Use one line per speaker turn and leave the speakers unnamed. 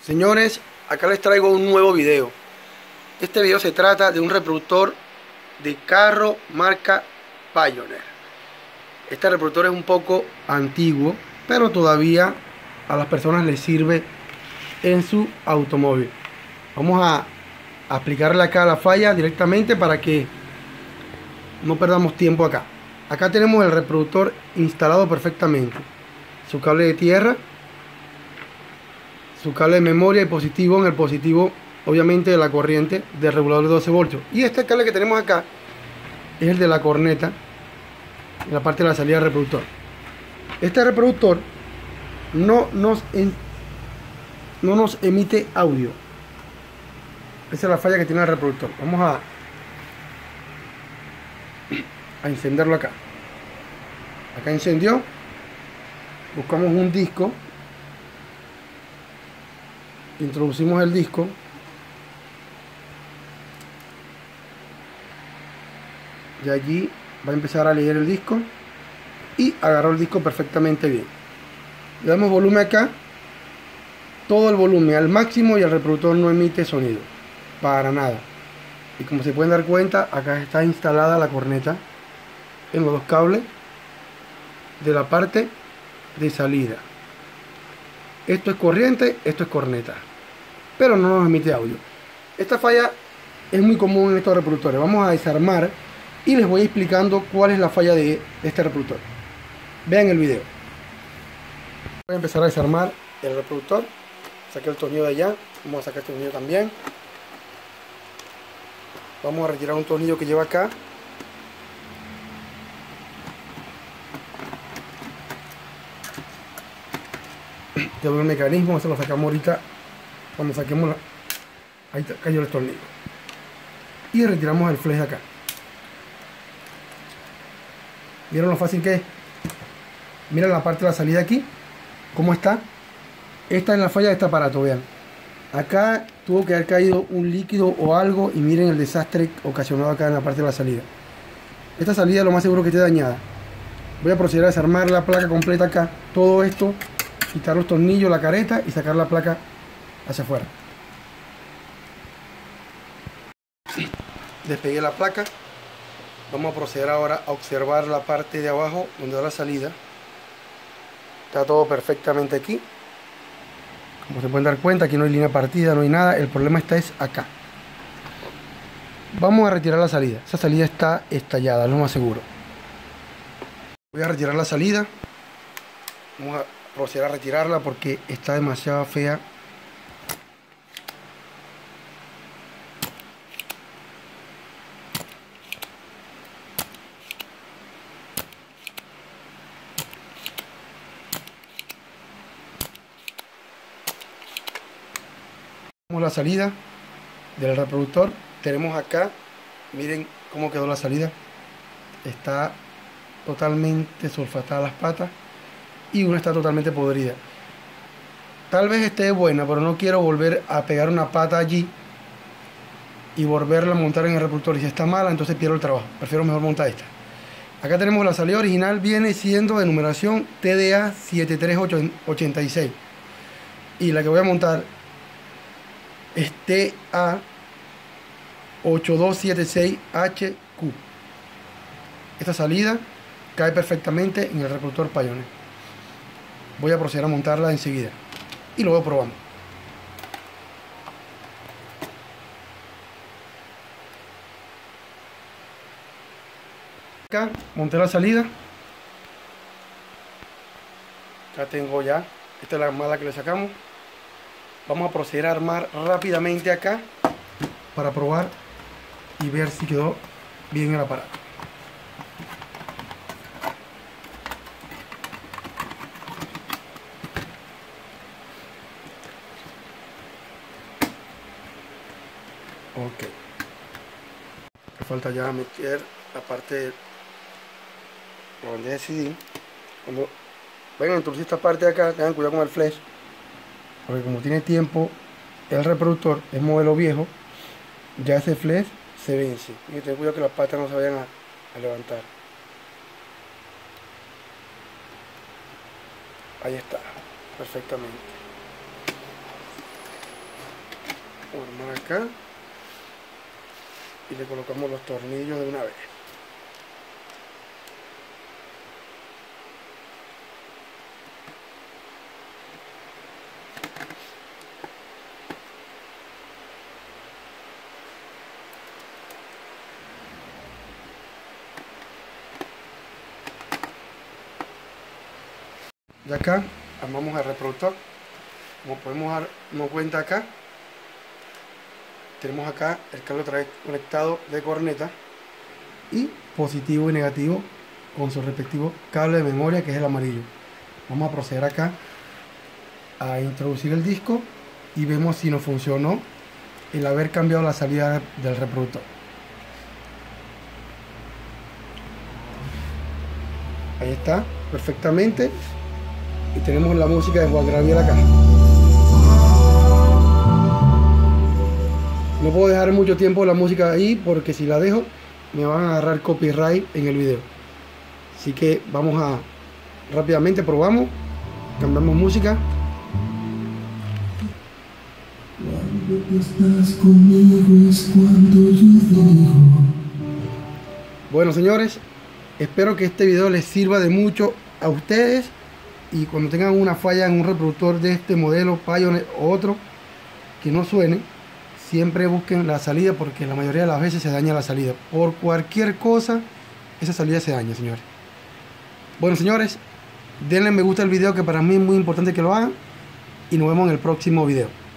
Señores, acá les traigo un nuevo video. Este video se trata de un reproductor de carro marca Pioneer. Este reproductor es un poco antiguo, pero todavía a las personas les sirve en su automóvil. Vamos a aplicarle acá la falla directamente para que no perdamos tiempo acá. Acá tenemos el reproductor instalado perfectamente. Su cable de tierra, su cable de memoria y positivo. En el positivo obviamente de la corriente del regulador de 12 voltios. Y este cable que tenemos acá es el de la corneta, en la parte de la salida del reproductor. Este reproductor no nos emite audio. Esa es la falla que tiene el reproductor. Vamos a encenderlo acá. Acá encendió. Buscamos un disco, introducimos el disco, y allí va a empezar a leer el disco y agarró el disco perfectamente bien. Le damos volumen acá, todo el volumen al máximo, y el reproductor no emite sonido para nada. Y como se pueden dar cuenta, acá está instalada la corneta en los dos cables de la parte de salida. Esto es corriente, esto es corneta, pero no nos emite audio. Esta falla es muy común en estos reproductores. Vamos a desarmar y les voy explicando cuál es la falla de este reproductor. Vean el video. Voy a empezar a desarmar el reproductor. Saqué el tornillo de allá, vamos a sacar este tornillo también. Vamos a retirar un tornillo que lleva acá. Ya veo el mecanismo, eso lo sacamos ahorita. Cuando saquemos ahí cayó el tornillo. Y retiramos el flex de acá. ¿Vieron lo fácil que es? Miren la parte de la salida aquí, cómo está. Esta es la falla de este aparato, vean. Acá tuvo que haber caído un líquido o algo, y miren el desastre ocasionado acá en la parte de la salida. Esta salida lo más seguro que esté dañada. Voy a proceder a desarmar la placa completa acá. Todo esto, quitar los tornillos, la careta y sacar la placa hacia afuera. Despegué la placa. Vamos a proceder ahora a observar la parte de abajo donde da la salida. Está todo perfectamente aquí. Como se pueden dar cuenta, aquí no hay línea partida, no hay nada. El problema es acá. Vamos a retirar la salida. Esa salida está estallada, es lo más seguro. Voy a retirar la salida. Vamos a proceder a retirarla porque está demasiado fea. La salida del reproductor tenemos acá, miren cómo quedó la salida. Está totalmente sulfatada las patas y una está totalmente podrida. Tal vez esté buena, pero no quiero volver a pegar una pata allí y volverla a montar en el reproductor. Y si está mala, entonces pierdo el trabajo. Prefiero mejor montar esta. Acá tenemos la salida original, viene siendo de numeración TDA 7386, y la que voy a montar es TA 8276HQ. Esta salida cae perfectamente en el reproductor Pioneer. Voy a proceder a montarla enseguida y luego probamos. Acá monté la salida. Acá tengo ya. Esta es la mala que le sacamos. Vamos a proceder a armar rápidamente acá para probar y ver si quedó bien el aparato. Ok. Me falta ya meter la parte de la bandeja de CD. Cuando vayan a introducir esta parte de acá, tengan cuidado con el flash, porque como tiene tiempo el reproductor, es modelo viejo, ya ese flash se vence. Y ten cuidado que las patas no se vayan a levantar. Ahí está, perfectamente. Vamos a armar acá y le colocamos los tornillos de una vez. Y acá armamos el reproductor. Como podemos darnos cuenta acá, tenemos acá el cable otra vez conectado de corneta y positivo y negativo con su respectivo cable de memoria, que es el amarillo. Vamos a proceder acá a introducir el disco y vemos si nos funcionó el haber cambiado la salida del reproductor. Ahí está, perfectamente. Y tenemos la música de Juan Gabriel acá. No puedo dejar mucho tiempo la música ahí porque si la dejo me van a agarrar copyright en el video. Así que vamos a rápidamente probamos, cambiamos música.
Cuando tú estás conmigo es cuando yo digo.
Bueno, señores, espero que este video les sirva de mucho a ustedes. Y cuando tengan una falla en un reproductor de este modelo Pioneer o otro que no suene, siempre busquen la salida, porque la mayoría de las veces se daña la salida. Por cualquier cosa, esa salida se daña, señores. Bueno, señores, denle me gusta al video, que para mí es muy importante que lo hagan. Y nos vemos en el próximo video.